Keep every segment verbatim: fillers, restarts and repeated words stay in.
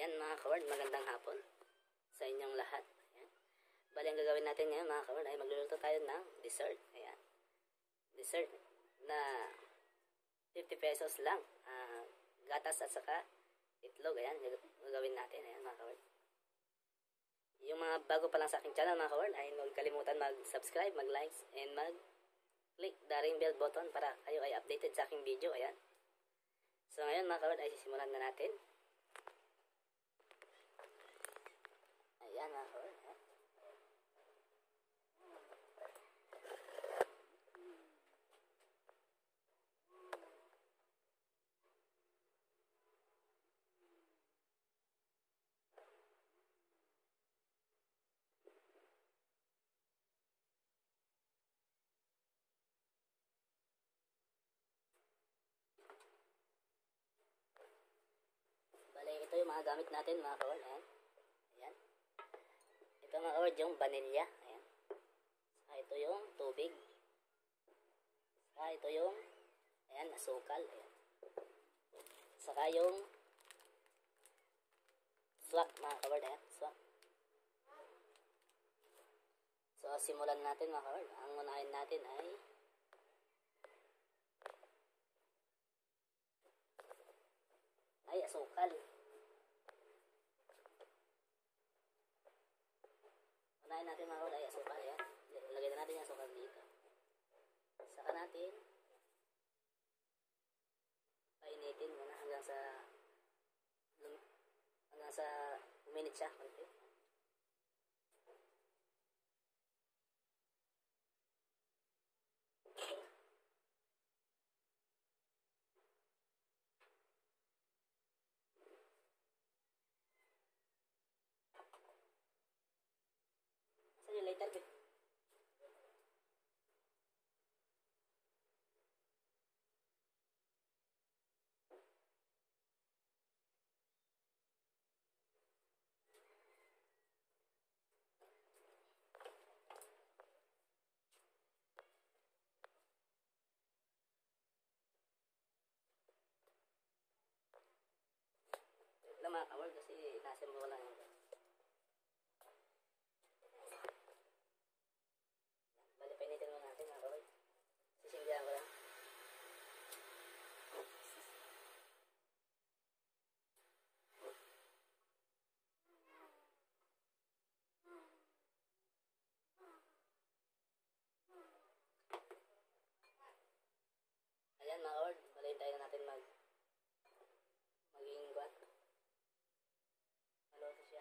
Ayan mga kaward, magandang hapon sa inyong lahat. Ayan. Bali, ang gagawin natin ngayon mga kaward ay magluluto tayo ng dessert. Ayan. Dessert na fifty pesos lang. Uh, gatas at saka itlog. Ayan, gagawin natin. Ayan mga kaward. Yung mga bago pa lang sa aking channel mga kaward ay huwag kalimutan mag-subscribe, mag-likes, and mag-click the ring bell button para kayo ay updated sa aking video. Ayan. So ngayon mga kaward ay sisimulan na natin. Ayan mga kaward. Ayan. Bale, ito yung mga gamit natin mga kaward. Ayan. Ayan. Ito mga kaward yung vanilla. Ayan. Saka ito yung tubig. Saka ito yung ayan, asukal. Ayan. Saka yung swak mga kaward. Ayan. Swak. So, simulan natin mga kaward. Ang unahin natin ay ay asukal. Unahin natin mga kaward ay asukal. Ayan. Lagay na natin yung asukal dito. Saka natin painitin muna hanggang sa hanggang sa uminit siya. Okay. So, yung lighter bit. Ito mga kaward kasi nasim mo lang yun. Bali, painitin mo natin mga kaward. Sisindihan ko lang. Ayan mga kaward, bali tayo na natin mag maging guat. Maluto siya.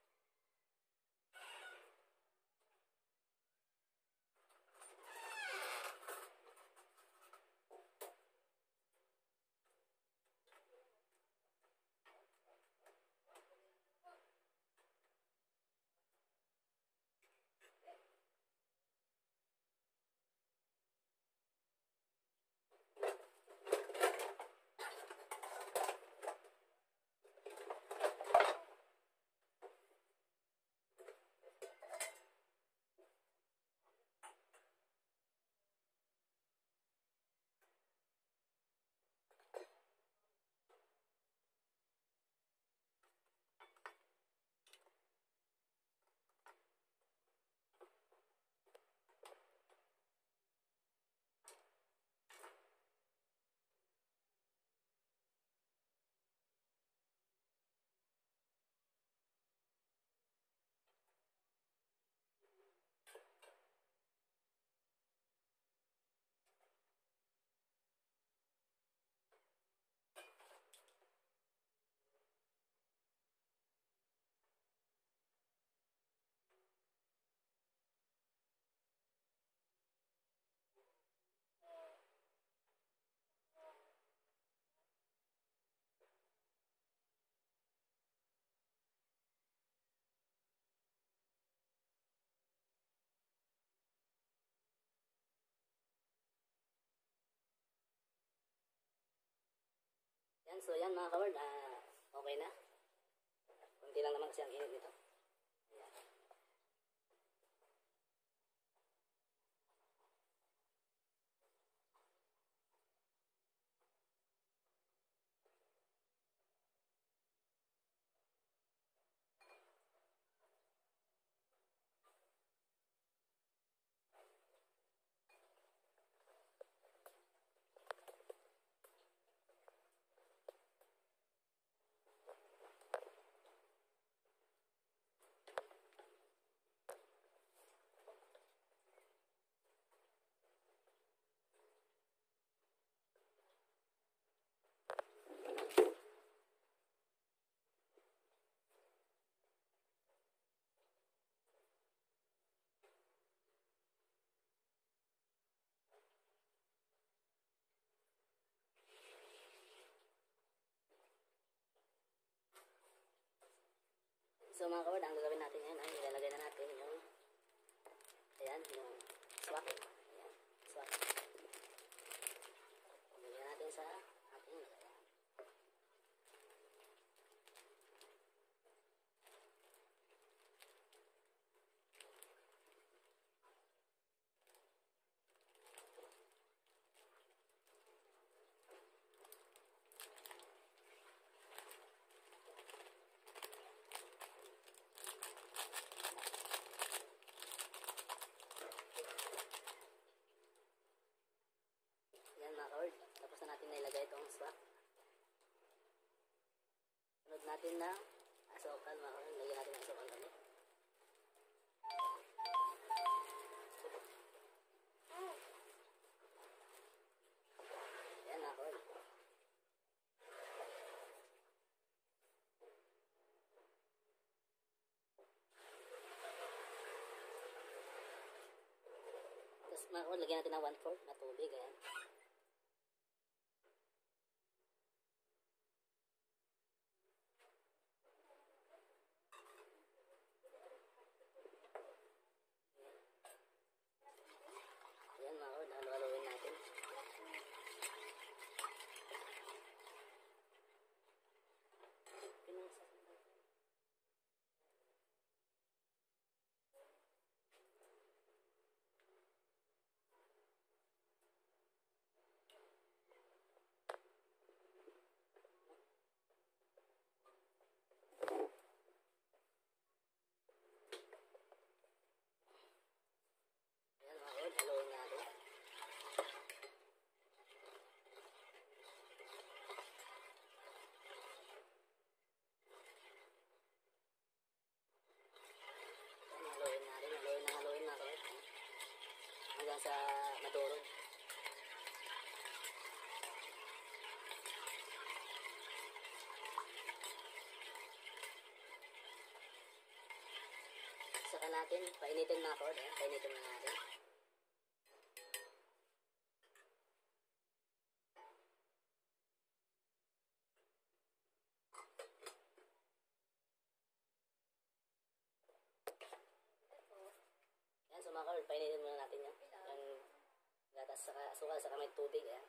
Yan, so yan mga kaward, ah, okay na. Kunti lang naman kasi ang init nito. Ayan. So mga kawad, ang gagawin natin yan ay ilalagay na natin yung ayan, yung swak. Ayan, swak. Lagyan natin sa ating ayan. Yan mga kawad, tapos na natin nailagay itong swak. Sunod natin na asukal mga kawad, lagyan natin ng asukal kami. Yan mga kawad. Tapos mga kawad, lagyan natin ng one fourth na tubig. Ayan. Ayan mga kawad, halo-haloin natin. Ayan mga kawad, haloin natin. Haloin natin, haloin na haloin mga kawad. Hanggang sa madurog. Saka natin, painitin mga kawad. Ayan, painitin na natin. Ayan, so mga kawad, painitin muna natin yan. Yung gatas, saka asukal, saka may tubig. Ayan.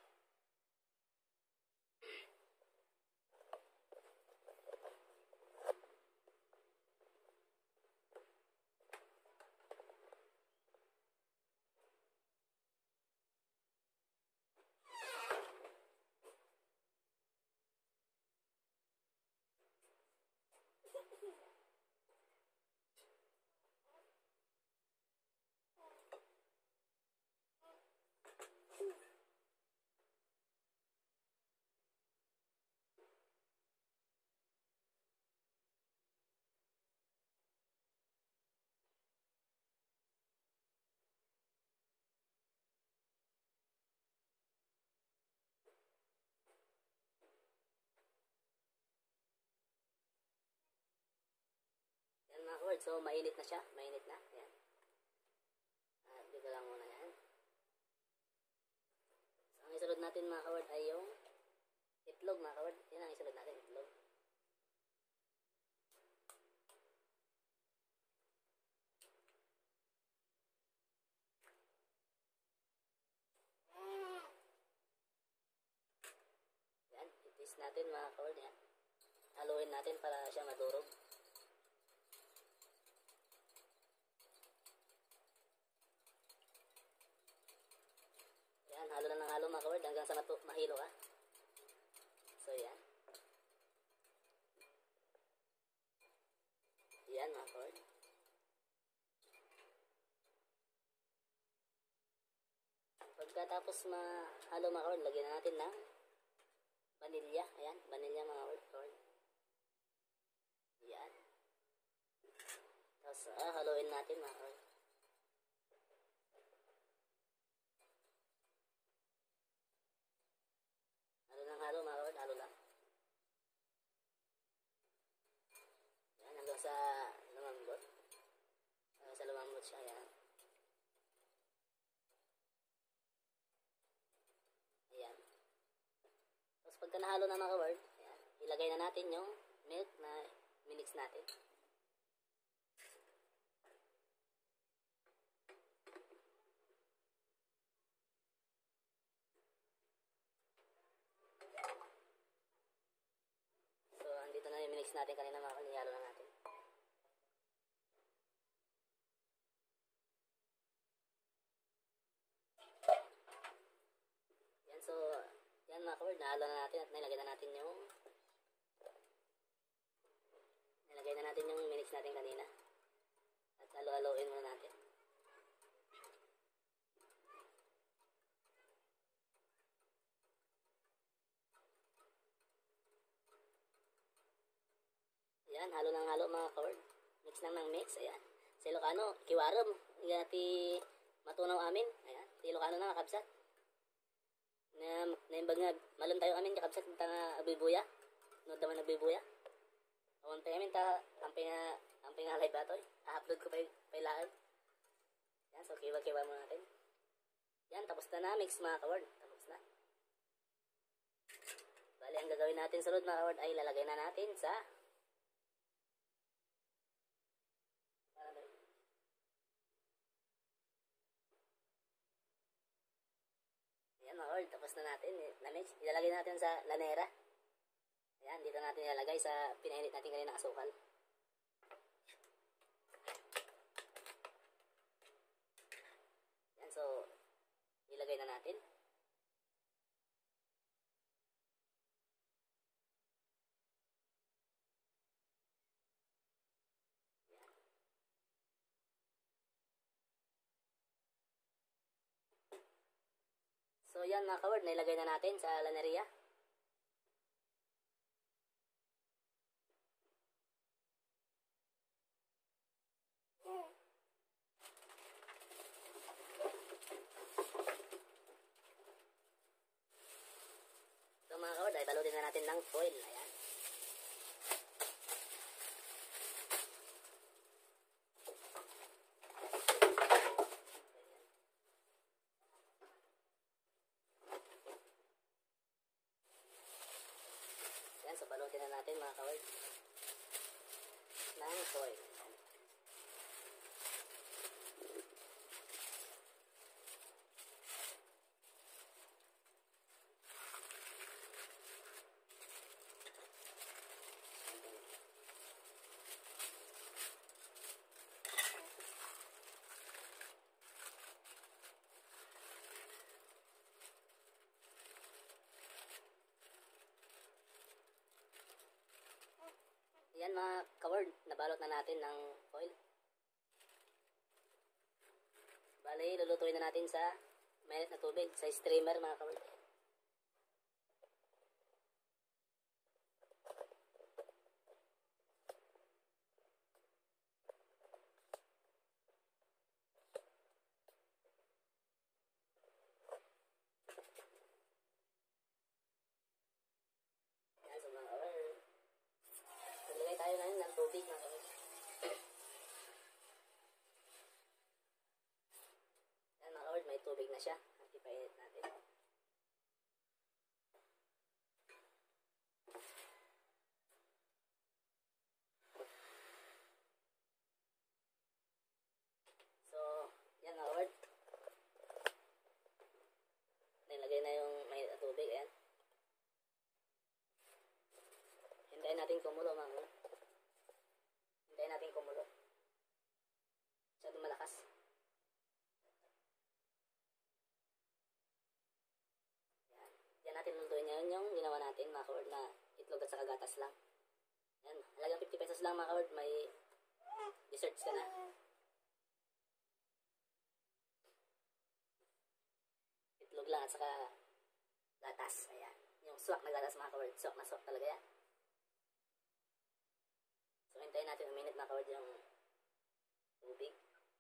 Yan mga kawad, so mainit na siya. Mainit na. Ayan. Ah, dito lang muna yan. So ang isunod natin mga kawad ay yung itlog mga kawad. Yan ang isunod natin, itlog. Yan, itis natin mga kawad. Yan. Haluin natin para siya madurog. Yan, halo na ng halo mga kawad hanggang sa matu mahilo ka. So yan. Yan mga kawad. Pagkatapos mahalo mga kawad, lagyan na natin ng vanilya. Ayan, vanilya mga kawad. Yan. Tapos ah, haluin natin mga kawad. Halo ng halo mga kawad, halo lang. Yan, hanggang sa lumambot. Hanggang sa lumambot siya, yan. Ayan. Tapos pagka nahalo na mga kawad, ayan, ilagay na natin yung milk na minix natin. natin kanina mga kawad, nihalo na natin. Yan, so, yan mga kawad, nahalo na natin at nilagay na natin yung nilagay na natin yung minix natin kanina. At halo-haloin muna natin. Ayan, halo ng halo mga kawad. Mix lang ng mix, ayan. Sa Ilocano, kiwaram. Hindi natin matunaw amin. Ayan, sa Ilocano na kakabsat. Na, naimbag nga, malun tayo amin kakabsat ta nga abibuya. No naman abibuya. Awan tayo amin ta, amping nga, amping nga live batoy. A-upload ko pa yung lahat. Ayan, so kiwa-kiwa mo natin. Ayan, tapos na na, mix mga kawad. Tapos na. Bali, ang gagawin natin sunod mga kawad ay lalagay na natin sa Ayan mga kawad, tapos na natin. Na-mix. Ilalagay natin sa lanera. Ayan, dito natin ilalagay sa pinainit natin kanina na asukal. Ayan, so, ilagay na natin. Ayan. So, yan mga kawad, nailagay na natin sa laneria. So mga kawad, ay balutin na natin ng foil. Ayan. Ayan, so balutin na natin mga kawad ng foil. Yan mga kawad, nabalot na natin ng foil. Bali, lulutuin na natin sa mainit na tubig, sa streamer mga kawad. Yan, so mga kawad, naglagay tayo na yun ng tubig mga kawad. Yan mga kawad, may tubig na siya. At ipainit natin. So, yan mga kawad. Nilagay na yung mainit na tubig. Ayan. Hintayin natin kumulo mga kawad. Hintayin natin kumulo. Masyado malakas. Yan. Yan natin lulutuin ngayon yung ginawa natin mga kawad na itlog at saka gatas lang. Yan. Halagang fifty pesos lang mga kawad. May desserts ka na. Itlog lang at saka gatas. Ayan. Yung swak na gatas mga kawad. Swak na swak talaga yan. So, hintayin natin a minute mga kawad yung tubig.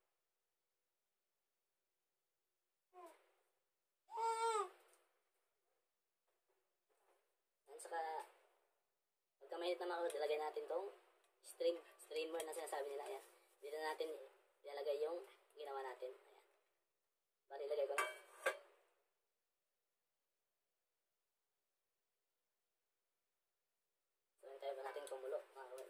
Yan, saka pagka mainit na mga kawad, ilagay natin tong stream, streamer na sinasabi nila. Ayan. Dito na natin ilalagay yung ginawa natin. Ayan. Bali, ilagay ko na. So, hintayin pa natin kumulo mga kawad.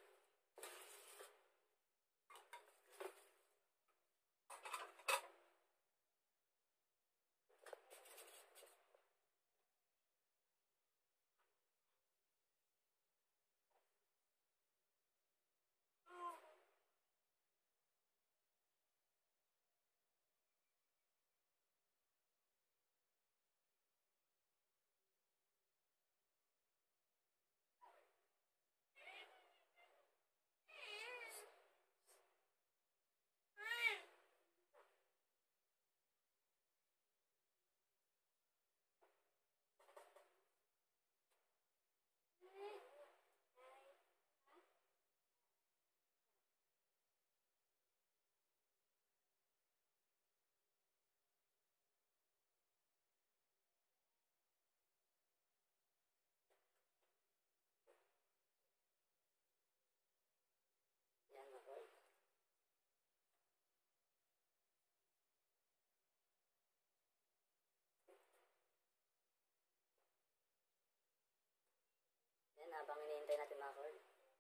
Hintayin natin mga kaward.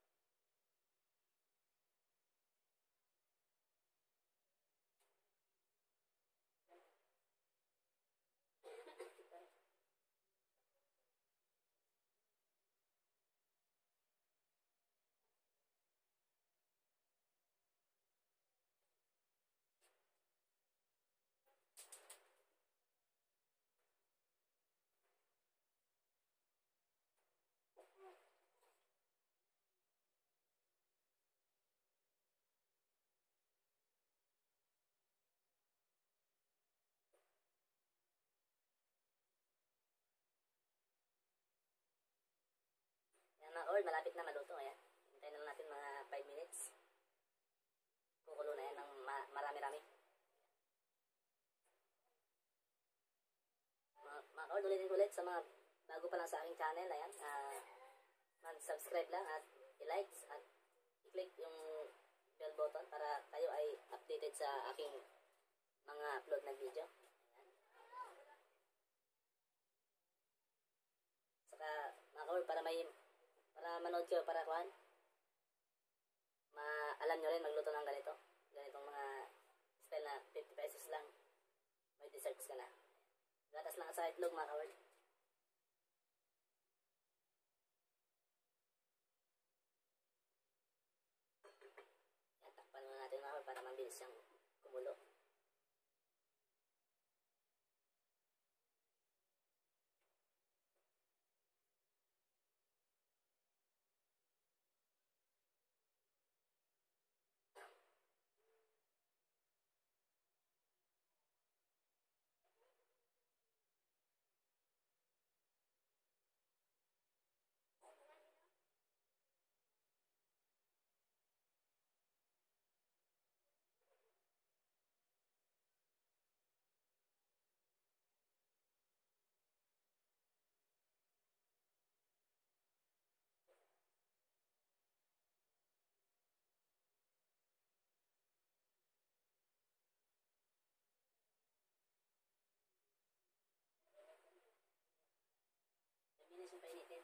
Yan mga kaward, malapit na maluto. Ayan. Hintayin na lang natin mga five minutes. Kukulo na yan ng ma marami-rami. Mga, mga kaward, ulitin ko ulit sa mga bago pa lang sa aking channel. Ayan. Uh, mag-subscribe lang at i-likes at i-click yung bell button para kayo ay updated sa aking mga upload na video. Ayan. Saka mga kaward, para may para manood kayo, para kuhan maalam nyo rin magluto ng ganito, ganitong mga style na fifty pesos lang, may desserts ka na. Gatas lang sa itlog mga kaward. Yan, takpan muna natin mga kaward para mabilis siyang kumulo. Mabilis yung painitin.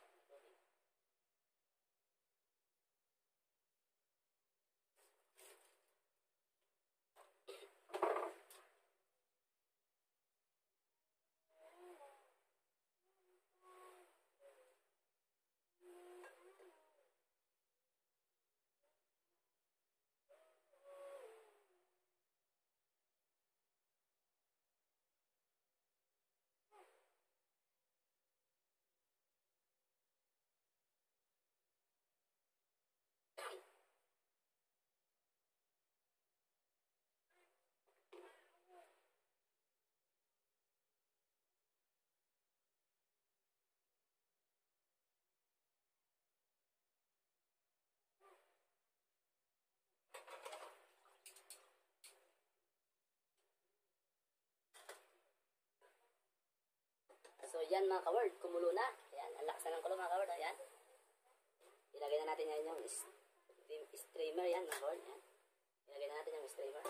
So yan mga kaward, kumulo na. Ayan, ang lakas na ng kulo mga kaward. Ayan. Ilagay na natin yan yung streamer yan mga kaward. Ayan. Ilagay na natin yung streamer.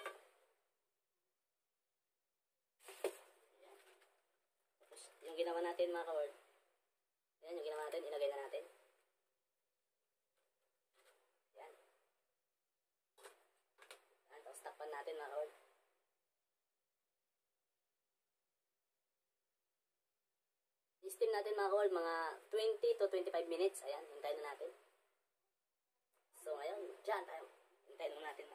Ayan. Tapos yung ginawa natin mga kaward. Ayan yung ginawa natin, ilagay na natin. Ayan. Ayan, tapos takpan natin mga kaward. I-steam natin mga kaward, mga twenty to twenty-five minutes. Ayan, hintayin na natin. So ngayon, dyan tayo. Hintayin na natin.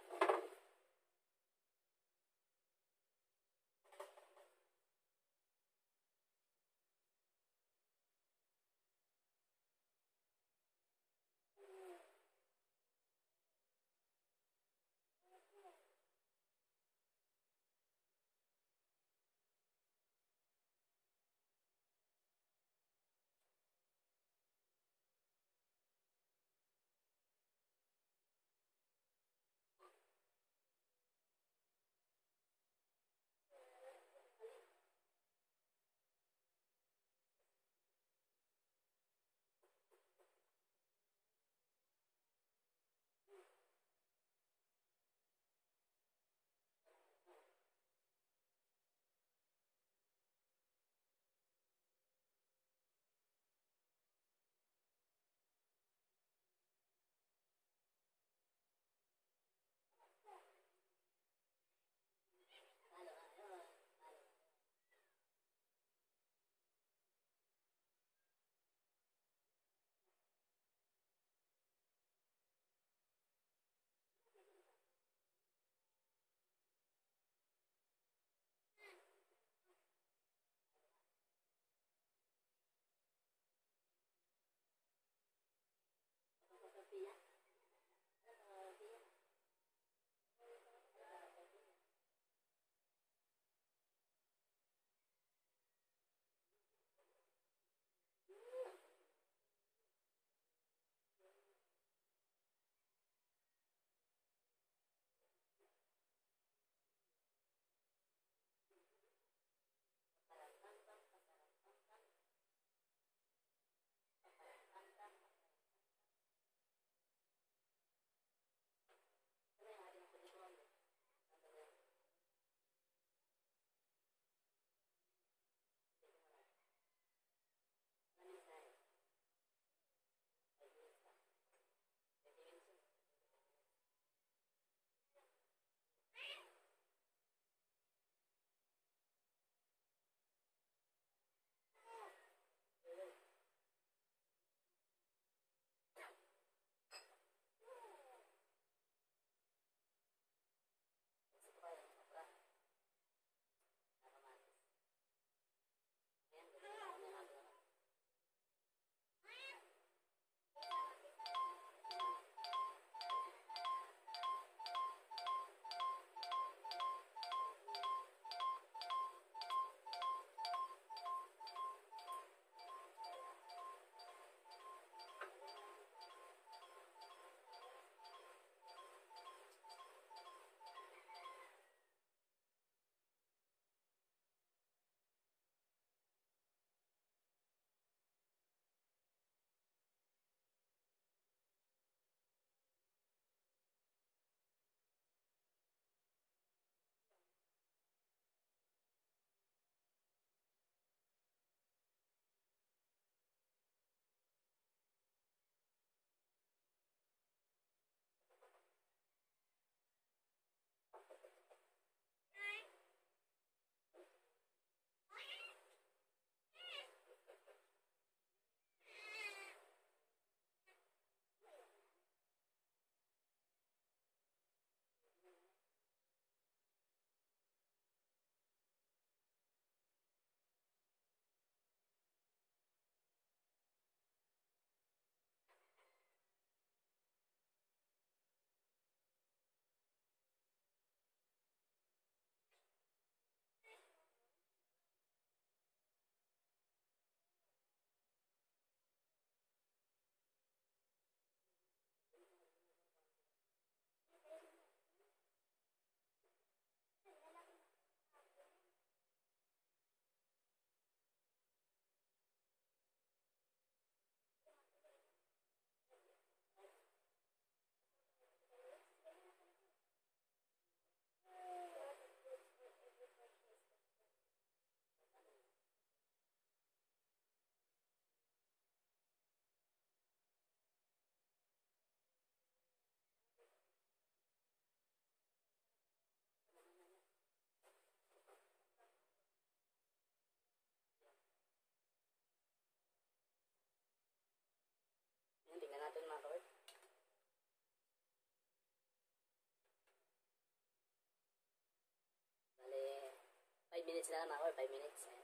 minutes na lang mga kaward, five minutes. Ayan.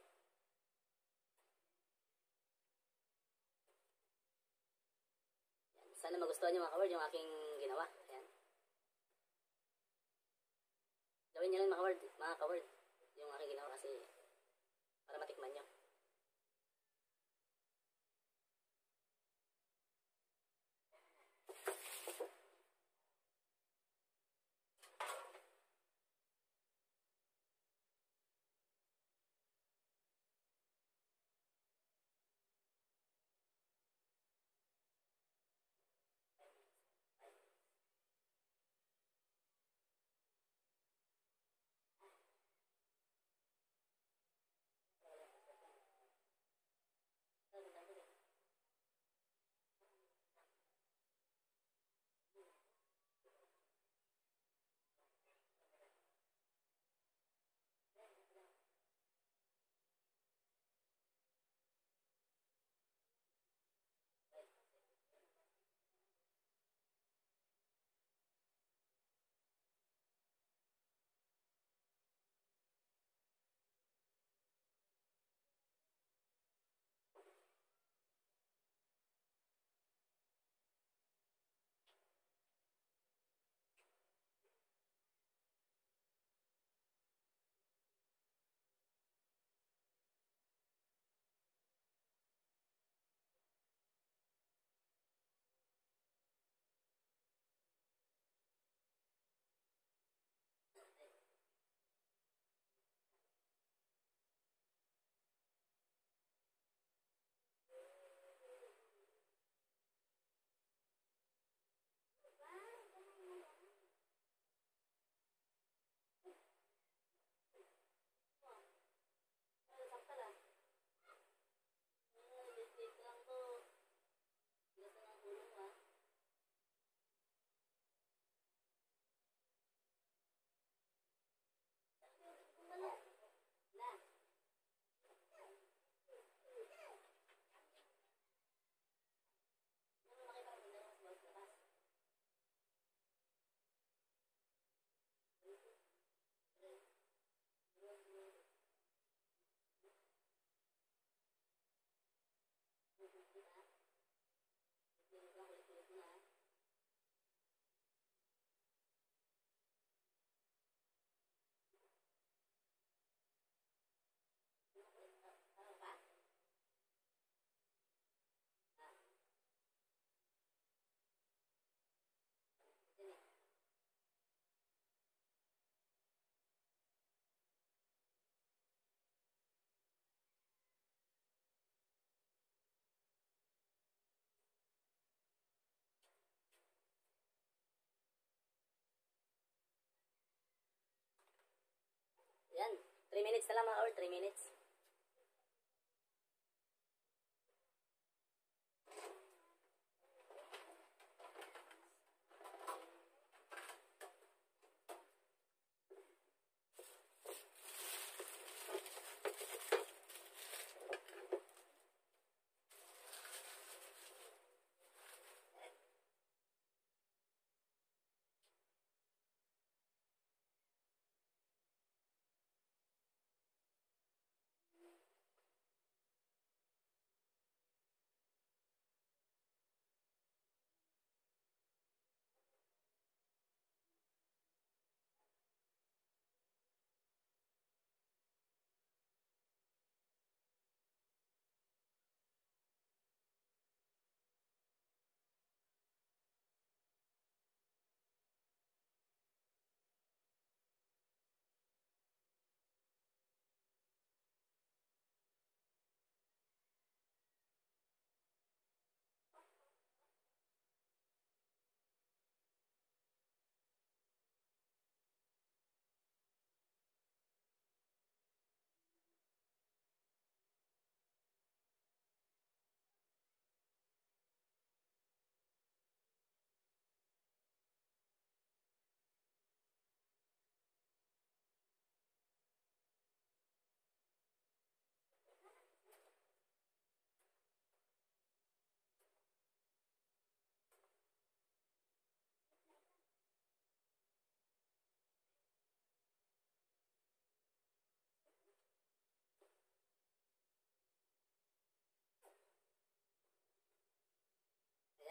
Ayan. Sana magustuhan nyo mga kaward yung aking ginawa. Ayan. Gawin nyo lang mga kaward, mga kaward, yung aking ginawa kasi para matikman nyo. Yan, three minutes na lang mga kaward, three minutes.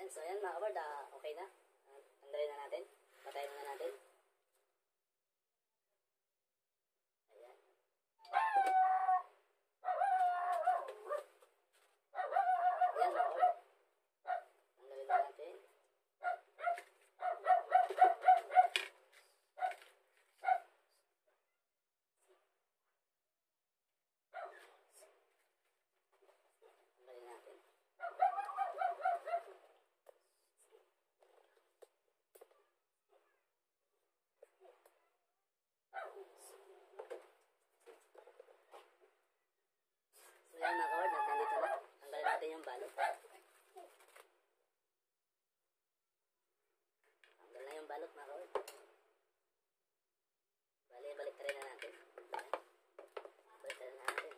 Ayan, so ayan mga kabord, uh, okay na. Uh, tanggalin na natin. Patayin na natin. Ayan. Ayan mga kabord. Tanggalin na natin. Tanggalin natin. So yan mga kabord, nandito na. Tanggalin natin yung balot. Tanggal na yung balot mga kabord. Bali, balik rin na natin. Balik rin na natin.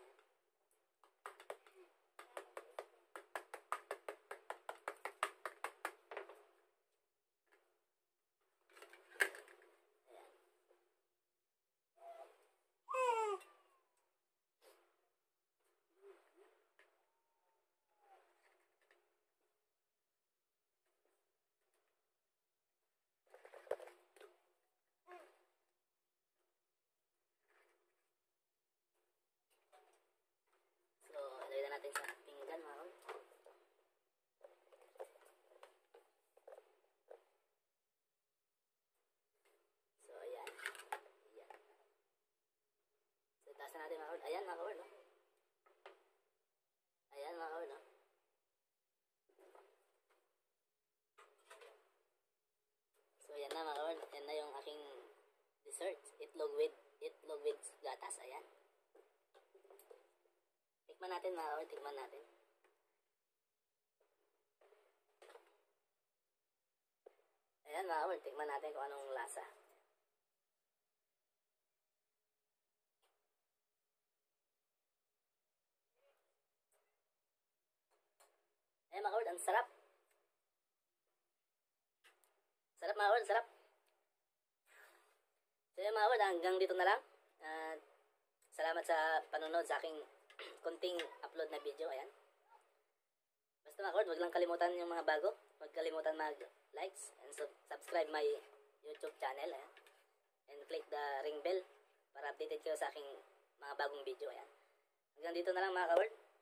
So, ilagay na natin sa pinggan mga kabord. So, ayan. Ayan. So, taas na natin mga kabord. Ayan mga kabord, no? Ayan mga kabord, no? So, ayan na mga kabord. Ayan na yung aking dessert. Itlog with, itlog with gatas. Ayan. Tikman natin mga kabord. Tikman natin. Ayan mga kabord. Tikman natin kung anong lasa. Ayan mga kabord. Ang sarap. Sarap mga kabord. Sarap. So yun mga kabord. Hanggang dito na lang. Uh, salamat sa panonood sa aking kunting upload na video. Ayan. Basta mga kabord, wag lang kalimutan yung mga bago. Wag kalimutan mag-likes and sub subscribe my YouTube channel. Ayan. And click the ring bell para updated kayo sa aking mga bagong video. Ayan. Hanggang dito na lang mga kabord.